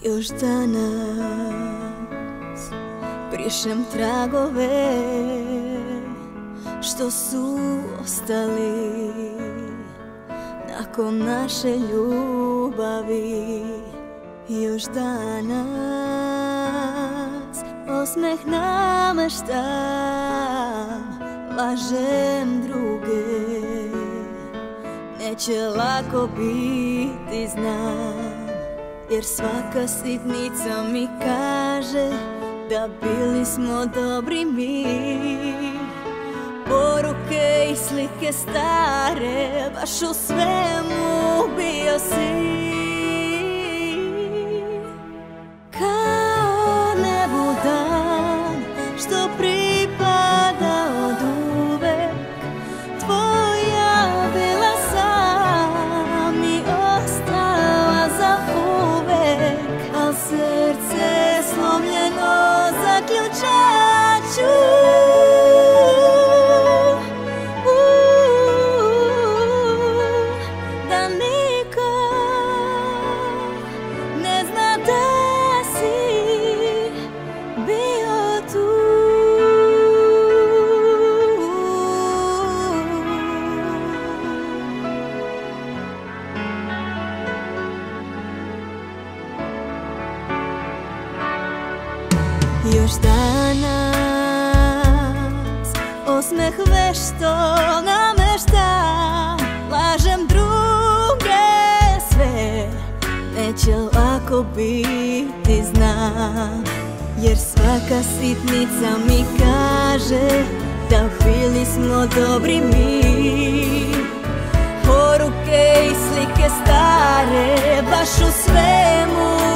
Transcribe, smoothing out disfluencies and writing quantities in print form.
Još danas brišem tragove što su ostali nakon naše ljubavi. Još danas osmeh nameštam, lažem druge. Neće lako biti, znam, jer svaka sitnica mi kaže da bili smo dobri mi. Poruke i slike stare, baš u svemu bio si. Kao nebu dan što pripada od uvek, tvoja bila sam i ostala za uvek. Al srce slomljeno zaključat ću, da niko ne zna da si bio tu. Još danas osmeh vešto namešta, lažem druge sve. Neće lako biti, znam, jer svaka sitnica mi kaže da bili smo dobri mi. Poruke i slike stare, baš u svemu